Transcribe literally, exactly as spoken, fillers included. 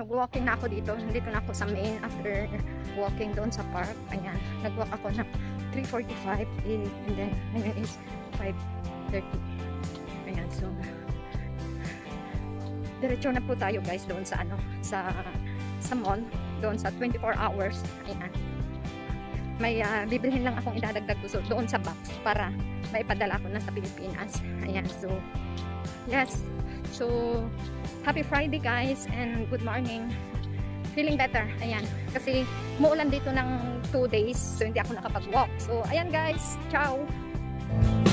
nag-walking na ako dito. Dito na ako sa main after walking doon sa park. Ayan, nag-walk ako ng three forty-five and then ngayon is five thirty. Ayan, so diretso na po tayo guys doon sa ano, sa sa mall, doon sa twenty-four hours. Ayan. May uh, bibilhin lang akong idadagdag ko doon sa box para maipadala ko na sa Pilipinas. Ayan, so yes. So happy Friday guys and good morning. Feeling better. Ayan, kasi muulan dito ng two days, so hindi ako nakapag-walk. So ayan guys, ciao.